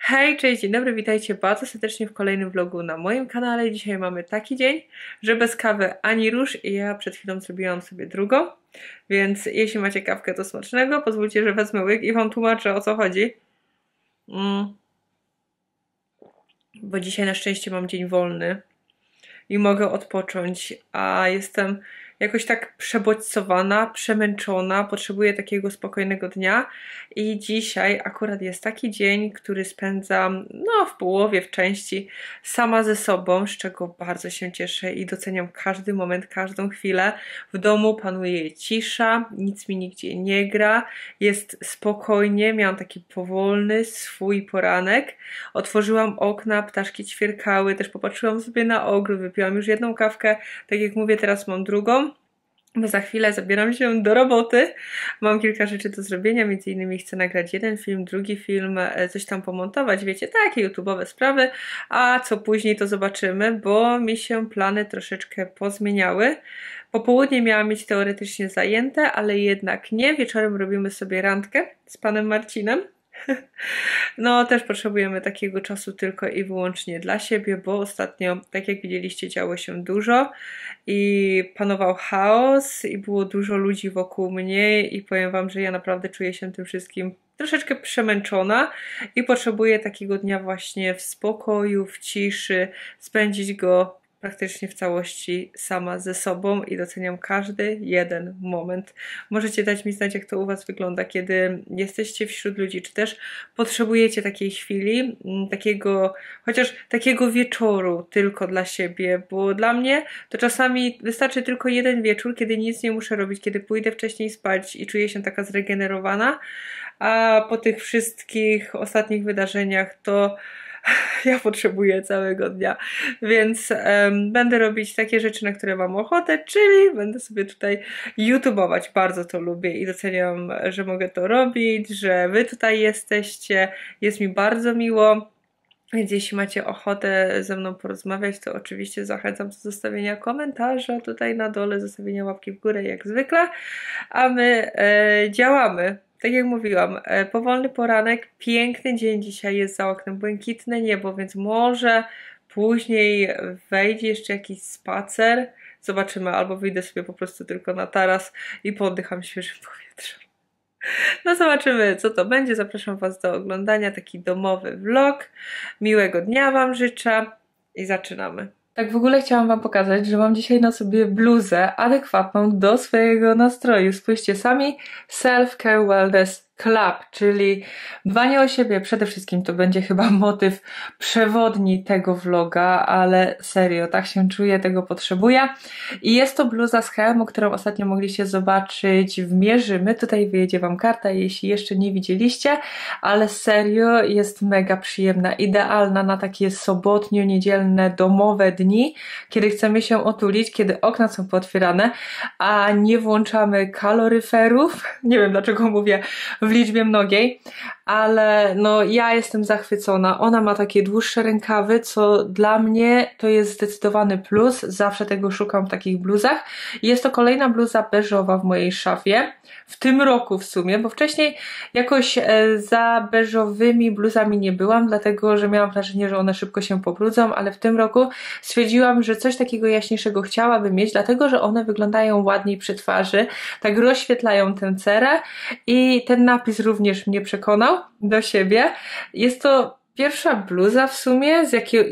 Hej, cześć, dzień dobry, witajcie bardzo serdecznie w kolejnym vlogu na moim kanale. Dzisiaj mamy taki dzień, że bez kawy ani róż i ja przed chwilą zrobiłam sobie drugą, więc jeśli macie kawkę, to smacznego. Pozwólcie, że wezmę łyk i wam tłumaczę, o co chodzi. Bo dzisiaj na szczęście mam dzień wolny i mogę odpocząć, a jestem jakoś tak przebodźcowana, przemęczona, potrzebuję takiego spokojnego dnia i dzisiaj akurat jest taki dzień, który spędzam w połowie, w części sama ze sobą, z czego bardzo się cieszę i doceniam każdy moment, każdą chwilę. W domu panuje cisza, nic mi nigdzie nie gra, jest spokojnie, miałam taki powolny swój poranek, otworzyłam okna, ptaszki ćwierkały, też popatrzyłam sobie na ogród, wypiłam już jedną kawkę, tak jak mówię, teraz mam drugą. Bo za chwilę zabieram się do roboty. Mam kilka rzeczy do zrobienia, między innymi chcę nagrać jeden film, drugi film, coś tam pomontować, wiecie, takie YouTube'owe sprawy, a co później to zobaczymy, bo mi się plany troszeczkę pozmieniały. Popołudnie miałam mieć teoretycznie zajęte, ale jednak nie. Wieczorem robimy sobie randkę z panem Marcinem. No, też potrzebujemy takiego czasu tylko i wyłącznie dla siebie, bo ostatnio, tak jak widzieliście, działo się dużo i panował chaos i było dużo ludzi wokół mnie i powiem wam, że ja naprawdę czuję się tym wszystkim troszeczkę przemęczona i potrzebuję takiego dnia właśnie w spokoju, w ciszy, spędzić go praktycznie w całości sama ze sobą i doceniam każdy jeden moment. Możecie dać mi znać, jak to u was wygląda, kiedy jesteście wśród ludzi, czy też potrzebujecie takiej chwili, chociaż takiego wieczoru tylko dla siebie, bo dla mnie to czasami wystarczy tylko jeden wieczór, kiedy nic nie muszę robić, kiedy pójdę wcześniej spać i czuję się taka zregenerowana, a po tych wszystkich ostatnich wydarzeniach to ja potrzebuję całego dnia, więc będę robić takie rzeczy, na które mam ochotę, czyli będę sobie tutaj YouTubeować. Bardzo to lubię i doceniam, że mogę to robić, że wy tutaj jesteście. Jest mi bardzo miło. Więc jeśli macie ochotę ze mną porozmawiać, to oczywiście zachęcam do zostawienia komentarza tutaj na dole, zostawienia łapki w górę jak zwykle, a my działamy. Tak jak mówiłam, powolny poranek, piękny dzień dzisiaj jest za oknem, błękitne niebo, więc może później wejdzie jeszcze jakiś spacer. Zobaczymy, albo wyjdę sobie po prostu tylko na taras i poddycham świeżym powietrzem. No zobaczymy, co to będzie. Zapraszam was do oglądania, taki domowy vlog. Miłego dnia wam życzę i zaczynamy. Tak w ogóle chciałam wam pokazać, że mam dzisiaj na sobie bluzę adekwatną do swojego nastroju. Spójrzcie sami, Self Care Wellness Club, czyli dbanie o siebie. Przede wszystkim to będzie chyba motyw przewodni tego vloga, ale serio, tak się czuję, tego potrzebuję. I jest to bluza z H&M, którą ostatnio mogliście zobaczyć w Mierzymy. Tutaj wyjedzie wam karta, jeśli jeszcze nie widzieliście, ale serio jest mega przyjemna, idealna na takie sobotnio-niedzielne domowe dni, kiedy chcemy się otulić, kiedy okna są pootwierane, a nie włączamy kaloryferów. Nie wiem, dlaczego mówię w liczbie mnogiej, ale no ja jestem zachwycona. Ona ma takie dłuższe rękawy, co dla mnie to jest zdecydowany plus. Zawsze tego szukam w takich bluzach. Jest to kolejna bluza beżowa w mojej szafie. W tym roku w sumie, bo wcześniej jakoś za beżowymi bluzami nie byłam, dlatego że miałam wrażenie, że one szybko się pobrudzą, ale w tym roku stwierdziłam, że coś takiego jaśniejszego chciałabym mieć, dlatego że one wyglądają ładniej przy twarzy, tak rozświetlają tę cerę i ten napis również mnie przekonał do siebie. Jest to pierwsza bluza w sumie,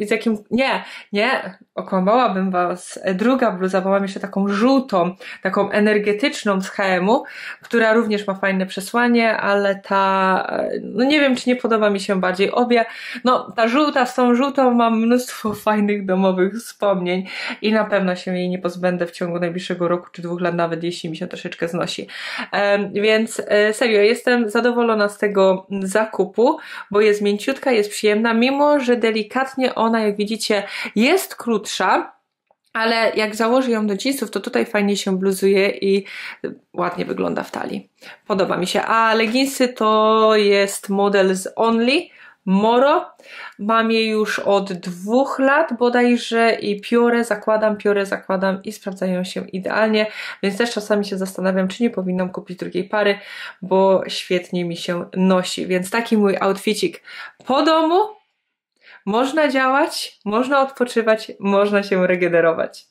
okłamałabym was. Druga bluza, bo mam jeszcze taką żółtą, taką energetyczną z H&M-u, która również ma fajne przesłanie, ale no nie wiem, czy nie podoba mi się bardziej. Obie, no ta żółta z tą żółtą mam mnóstwo fajnych domowych wspomnień i na pewno się jej nie pozbędę w ciągu najbliższego roku czy 2 lat, nawet jeśli mi się troszeczkę znosi. Więc serio, jestem zadowolona z tego zakupu, bo jest mięciutka, jest przyjemna, mimo że delikatnie ona, jak widzicie, jest krótsza, ale jak założę ją do jeansów, to tutaj fajnie się bluzuje i ładnie wygląda w talii. Podoba mi się. A leginsy to jest model z Only. Moro. Mam je już od 2 lat bodajże i piórę zakładam i sprawdzają się idealnie, więc też czasami się zastanawiam, czy nie powinnam kupić drugiej pary, bo świetnie mi się nosi. Więc taki mój outficik po domu. Można działać, można odpoczywać, można się regenerować.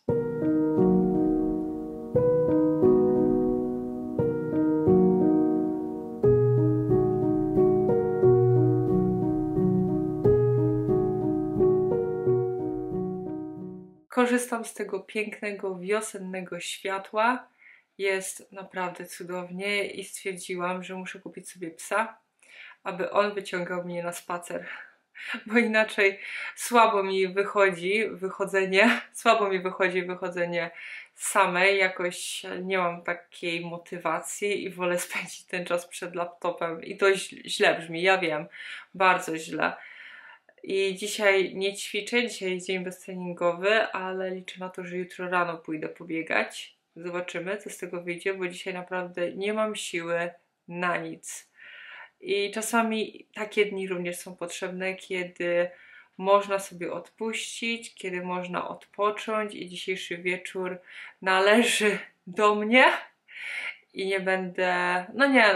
Korzystam z tego pięknego, wiosennego światła. Jest naprawdę cudownie i stwierdziłam, że muszę kupić sobie psa, aby on wyciągał mnie na spacer. Bo inaczej słabo mi wychodzi wychodzenie samej, jakoś nie mam takiej motywacji i wolę spędzić ten czas przed laptopem i to źle brzmi, ja wiem, bardzo źle. I dzisiaj nie ćwiczę, dzisiaj jest dzień beztreningowy, ale liczę na to, że jutro rano pójdę pobiegać. Zobaczymy, co z tego wyjdzie, bo dzisiaj naprawdę nie mam siły na nic. I czasami takie dni również są potrzebne, kiedy można sobie odpuścić, kiedy można odpocząć i dzisiejszy wieczór należy do mnie i nie będę,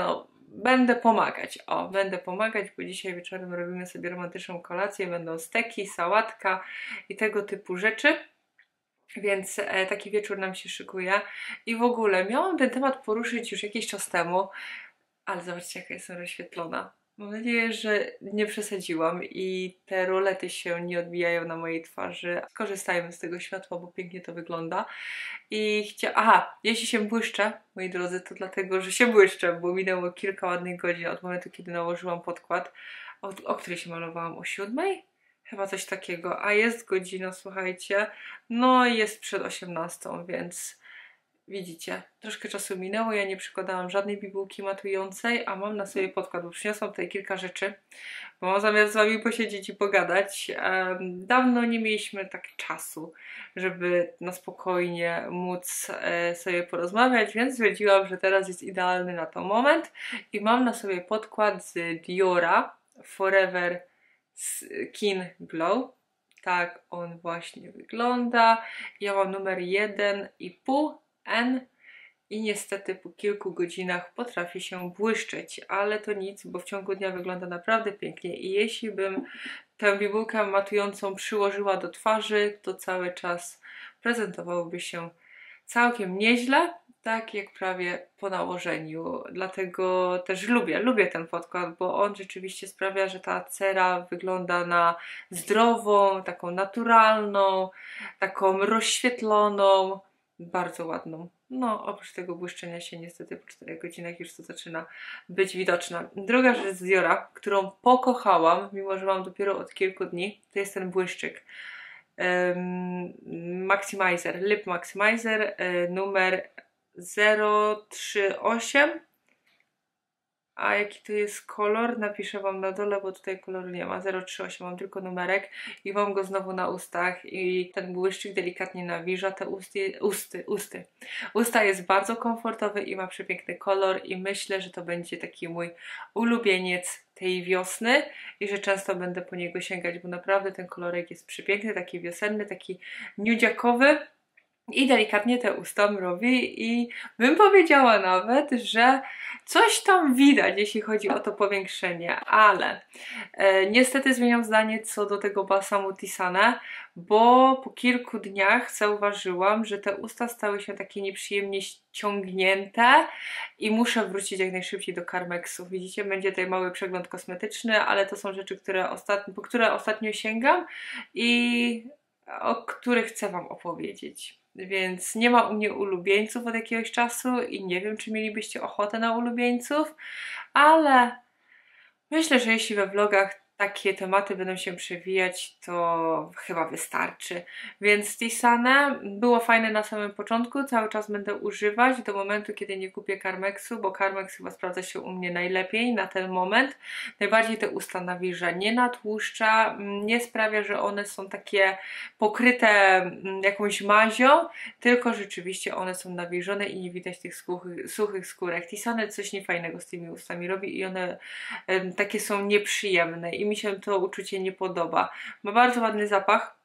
będę pomagać. Będę pomagać, bo dzisiaj wieczorem robimy sobie romantyczną kolację, będą steki, sałatka i tego typu rzeczy. Więc taki wieczór nam się szykuje. I w ogóle miałam ten temat poruszyć już jakiś czas temu, ale zobaczcie, jaka jestem rozświetlona. Mam nadzieję, że nie przesadziłam i te rolety się nie odbijają na mojej twarzy. Skorzystajmy z tego światła, bo pięknie to wygląda. I jeśli się błyszczę, moi drodzy, to dlatego, że się błyszczę, bo minęło kilka ładnych godzin od momentu, kiedy nałożyłam podkład. O której się malowałam? O 7? Chyba coś takiego. A jest godzina, słuchajcie, no jest przed 18, więc widzicie, troszkę czasu minęło, ja nie przykładałam żadnej bibułki matującej, a mam na sobie podkład, bo przyniosłam tutaj kilka rzeczy, bo mam zamiar z wami posiedzieć i pogadać. Dawno nie mieliśmy tak czasu, żeby na spokojnie móc sobie porozmawiać, więc stwierdziłam, że teraz jest idealny na to moment i mam na sobie podkład z Diora Forever Skin Glow. Tak on właśnie wygląda. Ja mam numer 1,5 N i niestety po kilku godzinach potrafi się błyszczeć, ale to nic, bo w ciągu dnia wygląda naprawdę pięknie i jeśli bym tę bibułkę matującą przyłożyła do twarzy, to cały czas prezentowałoby się całkiem nieźle, tak jak prawie po nałożeniu. Dlatego też lubię ten podkład, bo on rzeczywiście sprawia, że ta cera wygląda na zdrową, taką naturalną, taką rozświetloną, bardzo ładną. No, oprócz tego błyszczenia się niestety po 4 godzinach już to zaczyna być widoczne. Druga rzecz z Diora, którą pokochałam, mimo że mam dopiero od kilku dni, to jest ten błyszczyk. Maximizer, Lip Maximizer numer 038. A jaki to jest kolor? Napiszę wam na dole, bo tutaj koloru nie ma. 038, mam tylko numerek i mam go znowu na ustach i ten błyszczyk delikatnie nawilża te usty. Usta jest bardzo komfortowy i ma przepiękny kolor i myślę, że to będzie taki mój ulubieniec tej wiosny i że często będę po niego sięgać, bo naprawdę ten kolorek jest przepiękny, taki wiosenny, taki nudziakowy. I delikatnie te usta mrowi i bym powiedziała nawet, że coś tam widać, jeśli chodzi o to powiększenie, ale niestety zmieniam zdanie co do tego balsamu Tisane, bo po kilku dniach zauważyłam, że te usta stały się takie nieprzyjemnie ściągnięte i muszę wrócić jak najszybciej do Carmexu. Widzicie, będzie tutaj mały przegląd kosmetyczny, ale to są rzeczy, po które ostatnio sięgam i o których chcę wam opowiedzieć. Więc nie ma u mnie ulubieńców od jakiegoś czasu i nie wiem, czy mielibyście ochotę na ulubieńców, ale myślę, że jeśli we vlogach takie tematy będą się przewijać, to chyba wystarczy. Więc Tisane było fajne na samym początku, cały czas będę używać do momentu, kiedy nie kupię Carmexu, bo Carmex chyba sprawdza się u mnie najlepiej na ten moment. Najbardziej te usta nawilża, nie natłuszcza, nie sprawia, że one są takie pokryte jakąś mazią, tylko rzeczywiście one są nawilżone i nie widać tych suchych skórek. Tisane coś niefajnego z tymi ustami robi i one takie są nieprzyjemne i mi się to uczucie nie podoba. Ma bardzo ładny zapach.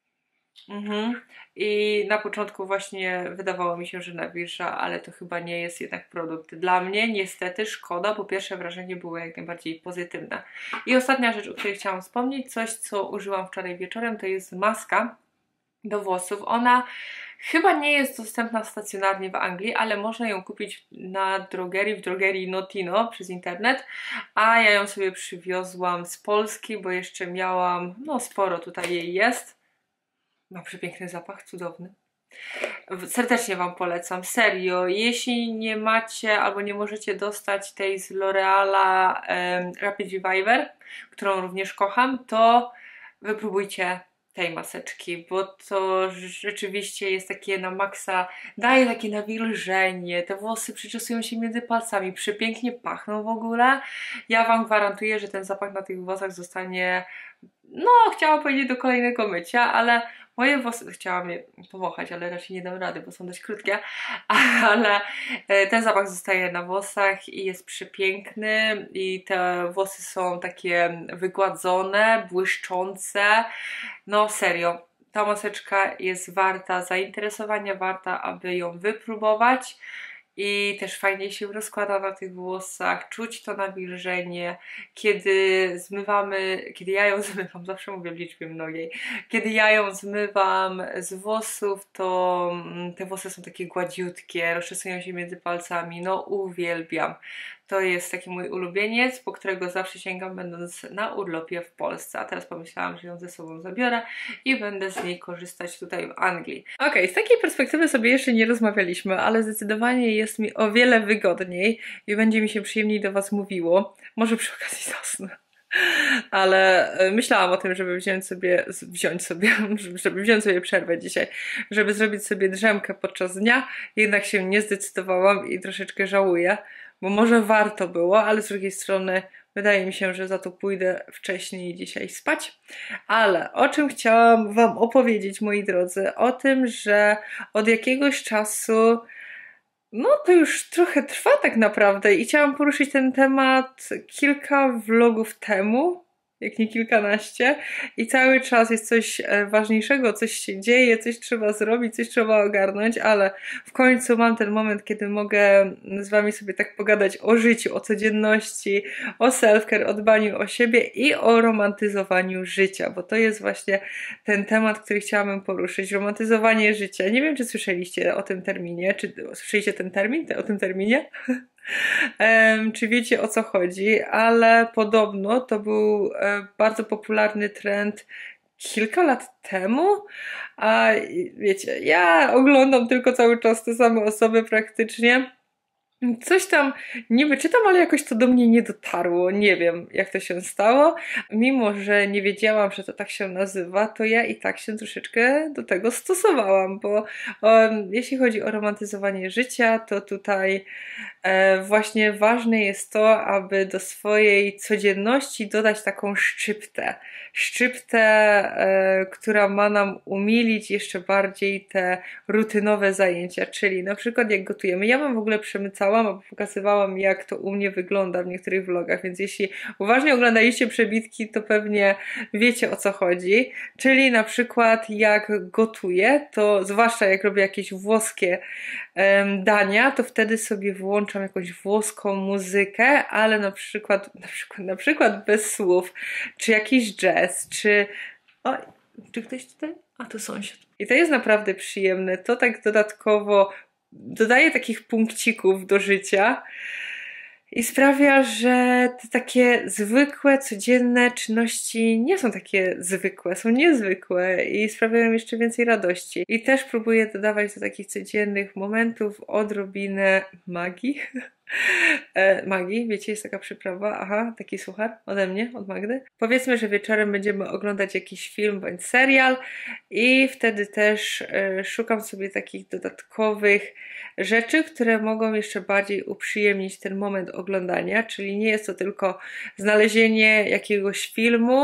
I na początku właśnie wydawało mi się, że nawilża, ale to chyba nie jest jednak produkt dla mnie. Niestety szkoda, bo pierwsze wrażenie było jak najbardziej pozytywne. I ostatnia rzecz, o której chciałam wspomnieć, coś co użyłam wczoraj wieczorem, to jest maska do włosów. Ona chyba nie jest dostępna stacjonarnie w Anglii, ale można ją kupić na drogerii, w drogerii Notino przez internet, a ja ją sobie przywiozłam z Polski, bo jeszcze miałam, no sporo tutaj jej jest. Ma przepiękny zapach, cudowny. Serdecznie Wam polecam, serio. Jeśli nie macie albo nie możecie dostać tej z L'Oreala Rapid Reviver, którą również kocham, to wypróbujcie tej maseczki, bo to rzeczywiście jest takie na maksa, daje takie nawilżenie, te włosy przyczesują się między palcami, przepięknie pachną w ogóle. Ja Wam gwarantuję, że ten zapach na tych włosach zostanie, no chciałam powiedzieć do kolejnego mycia, ale moje włosy, chciałam je powąchać, ale raczej nie dam rady, bo są dość krótkie, ale ten zapach zostaje na włosach i jest przepiękny i te włosy są takie wygładzone, błyszczące. No serio, ta maseczka jest warta zainteresowania, warta, aby ją wypróbować. I też fajnie się rozkłada na tych włosach, czuć to nawilżenie, kiedy zmywamy, kiedy ja ją zmywam, zawsze mówię w liczbie mnogiej, kiedy ja ją zmywam z włosów, to te włosy są takie gładziutkie, rozczesują się między palcami, no uwielbiam. To jest taki mój ulubieniec, po którego zawsze sięgam będąc na urlopie w Polsce, a teraz pomyślałam, że ją ze sobą zabiorę i będę z niej korzystać tutaj w Anglii. Okej, z takiej perspektywy sobie jeszcze nie rozmawialiśmy, ale zdecydowanie jest mi o wiele wygodniej i będzie mi się przyjemniej do Was mówiło. Może przy okazji zasnę. Ale myślałam o tym, żeby wziąć sobie przerwę dzisiaj, żeby zrobić sobie drzemkę podczas dnia, jednak się nie zdecydowałam i troszeczkę żałuję, bo może warto było, ale z drugiej strony wydaje mi się, że za to pójdę wcześniej dzisiaj spać. Ale o czym chciałam Wam opowiedzieć, moi drodzy? O tym, że od jakiegoś czasu, no to już trochę trwa tak naprawdę i chciałam poruszyć ten temat kilka vlogów temu, jak nie kilkanaście, i cały czas jest coś ważniejszego, coś się dzieje, coś trzeba zrobić, coś trzeba ogarnąć, ale w końcu mam ten moment, kiedy mogę z Wami sobie tak pogadać o życiu, o codzienności, o self-care, o dbaniu o siebie i o romantyzowaniu życia, bo to jest właśnie ten temat, który chciałabym poruszyć, romantyzowanie życia. Nie wiem, czy słyszeliście o tym terminie, czy słyszeliście ten termin, o tym terminie? Czy wiecie, o co chodzi, ale podobno to był bardzo popularny trend kilka lat temu, a wiecie, ja oglądam tylko cały czas te same osoby praktycznie. Coś tam niby czytam, ale jakoś to do mnie nie dotarło. Nie wiem, jak to się stało. Mimo że nie wiedziałam, że to tak się nazywa, to ja i tak się troszeczkę do tego stosowałam, bo jeśli chodzi o romantyzowanie życia, to tutaj właśnie ważne jest to, aby do swojej codzienności dodać taką szczyptę. Która ma nam umilić jeszcze bardziej te rutynowe zajęcia, czyli na przykład jak gotujemy. Ja wam w ogóle przemycałam, albo pokazywałam, jak to u mnie wygląda w niektórych vlogach, więc jeśli uważnie oglądaliście przebitki, to pewnie wiecie, o co chodzi. Czyli na przykład jak gotuję, to zwłaszcza jak robię jakieś włoskie dania, to wtedy sobie włączam jakąś włoską muzykę, ale na przykład bez słów, czy jakiś jazz, czy ktoś tutaj? A to sąsiad. I to jest naprawdę przyjemne. To tak dodatkowo dodaje takich punkcików do życia i sprawia, że te takie zwykłe, codzienne czynności nie są takie zwykłe, są niezwykłe i sprawiają jeszcze więcej radości. I też próbuję dodawać do takich codziennych momentów odrobinę magii. Magii, wiecie, jest taka przyprawa, taki suchar ode mnie, od Magdy. Powiedzmy, że wieczorem będziemy oglądać jakiś film bądź serial i wtedy też szukam sobie takich dodatkowych rzeczy, które mogą jeszcze bardziej uprzyjemnić ten moment oglądania, czyli nie jest to tylko znalezienie jakiegoś filmu,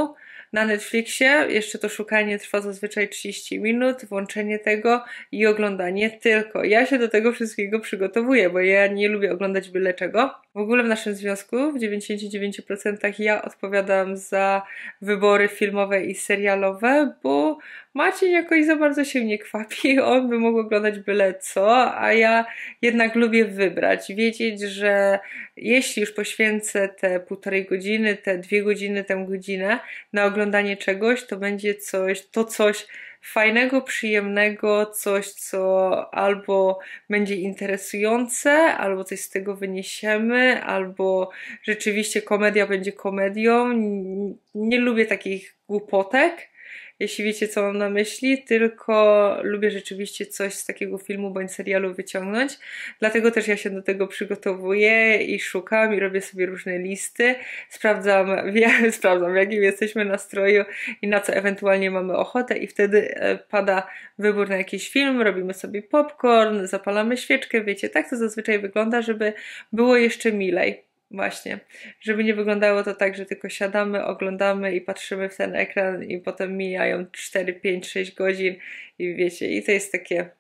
na Netflixie. Jeszcze to szukanie trwa zazwyczaj 30 minut, włączenie tego i oglądanie tylko. Ja się do tego wszystkiego przygotowuję, bo ja nie lubię oglądać byle czego. W ogóle w naszym związku w 99% ja odpowiadam za wybory filmowe i serialowe, bo Maciej jakoś za bardzo się nie kwapi, on by mógł oglądać byle co, a ja jednak lubię wybrać, wiedzieć, że jeśli już poświęcę te 1,5 godziny, te 2 godziny, tę godzinę na oglądanie czegoś, to będzie coś fajnego, przyjemnego, coś, co albo będzie interesujące, albo coś z tego wyniesiemy, albo rzeczywiście komedia będzie komedią. Nie lubię takich głupotek, jeśli wiecie, co mam na myśli, tylko lubię rzeczywiście coś z takiego filmu bądź serialu wyciągnąć. Dlatego też ja się do tego przygotowuję i szukam i robię sobie różne listy. Sprawdzam, w jakim jesteśmy nastroju i na co ewentualnie mamy ochotę i wtedy pada wybór na jakiś film, robimy sobie popcorn, zapalamy świeczkę, wiecie, tak to zazwyczaj wygląda, żeby było jeszcze milej. Właśnie, żeby nie wyglądało to tak, że tylko siadamy, oglądamy i patrzymy w ten ekran i potem mijają 4, 5, 6 godzin i wiecie, i to jest takie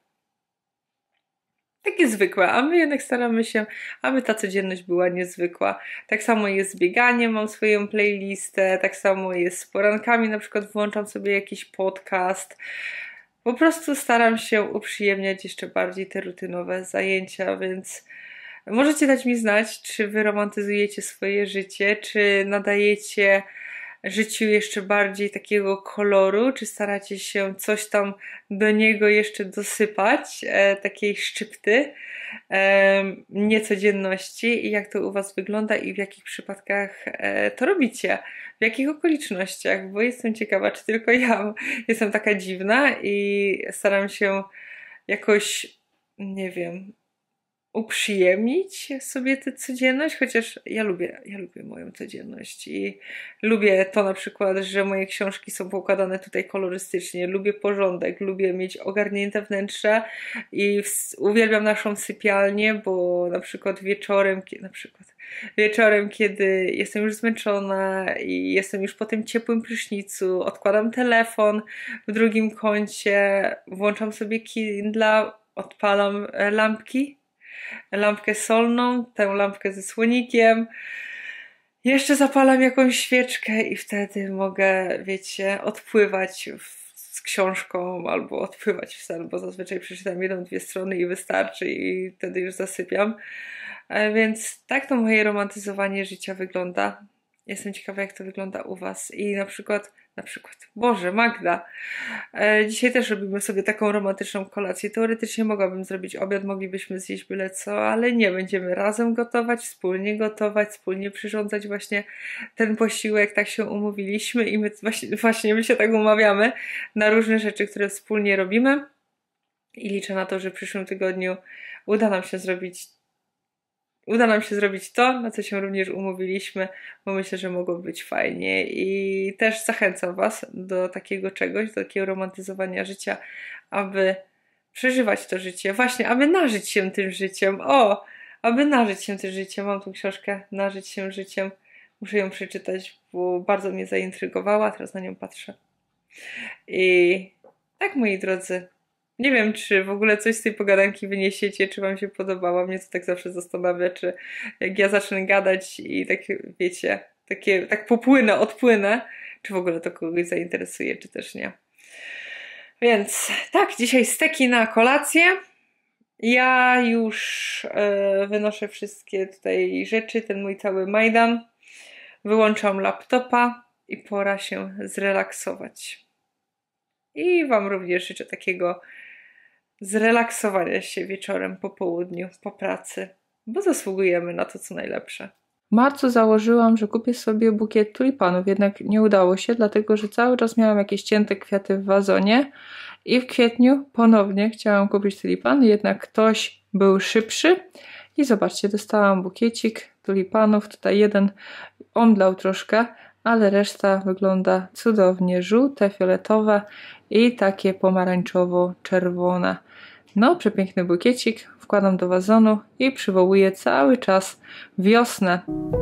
zwykłe, a my jednak staramy się, aby ta codzienność była niezwykła. Tak samo jest z bieganiem, mam swoją playlistę, tak samo jest z porankami, na przykład włączam sobie jakiś podcast. Po prostu staram się uprzyjemniać jeszcze bardziej te rutynowe zajęcia, więc możecie dać mi znać, czy wy romantyzujecie swoje życie, czy nadajecie życiu jeszcze bardziej takiego koloru, czy staracie się coś tam do niego jeszcze dosypać, takiej szczypty, niecodzienności i jak to u was wygląda i w jakich przypadkach to robicie, w jakich okolicznościach, bo jestem ciekawa, czy tylko ja jestem taka dziwna i staram się jakoś, nie wiem, uprzyjemnić sobie tę codzienność, chociaż ja lubię moją codzienność i lubię to na przykład, że moje książki są poukładane tutaj kolorystycznie, lubię porządek, lubię mieć ogarnięte wnętrze i uwielbiam naszą sypialnię, bo na przykład wieczorem, kiedy jestem już zmęczona i jestem już po tym ciepłym prysznicu, odkładam telefon w drugim kącie, włączam sobie Kindle, odpalam lampkę solną, tę lampkę ze słonikiem, jeszcze zapalam jakąś świeczkę i wtedy mogę, wiecie, odpływać z książką albo odpływać w sen, bo zazwyczaj przeczytam 1-2 strony i wystarczy i wtedy już zasypiam. Więc tak to moje romantyzowanie życia wygląda. Jestem ciekawa, jak to wygląda u was. I na przykład, Boże, Magda, dzisiaj też robimy sobie taką romantyczną kolację. Teoretycznie mogłabym zrobić obiad, moglibyśmy zjeść byle co, ale nie, będziemy razem gotować, wspólnie przyrządzać właśnie ten posiłek, tak się umówiliśmy i my właśnie się tak umawiamy na różne rzeczy, które wspólnie robimy i liczę na to, że w przyszłym tygodniu uda nam się zrobić to, na co się również umówiliśmy, bo myślę, że mogłoby być fajnie i też zachęcam was do takiego czegoś, do takiego romantyzowania życia, aby przeżywać to życie, właśnie, aby nażyć się tym życiem. Aby nażyć się tym życiem. Mam tu książkę Nażyć się życiem. Muszę ją przeczytać, bo bardzo mnie zaintrygowała, teraz na nią patrzę. I tak, moi drodzy, nie wiem, czy w ogóle coś z tej pogadanki wyniesiecie, czy wam się podobało. Mnie to tak zawsze zastanawia, czy jak ja zacznę gadać i tak, wiecie, tak odpłynę, czy w ogóle to kogoś zainteresuje, czy też nie. Więc tak, dzisiaj steki na kolację. Ja już wynoszę wszystkie tutaj rzeczy, ten mój cały majdan. Wyłączam laptopa i pora się zrelaksować. I wam również życzę takiego zrelaksowania się wieczorem, po południu, po pracy, bo zasługujemy na to, co najlepsze. W marcu założyłam, że kupię sobie bukiet tulipanów, jednak nie udało się, dlatego że cały czas miałam jakieś cięte kwiaty w wazonie i w kwietniu ponownie chciałam kupić tulipany, jednak ktoś był szybszy i zobaczcie, dostałam bukiecik tulipanów, tutaj jeden omdlał troszkę, ale reszta wygląda cudownie, żółte, fioletowe i takie pomarańczowo-czerwone. No, przepiękny bukiecik, wkładam do wazonu i przywołuję cały czas wiosnę.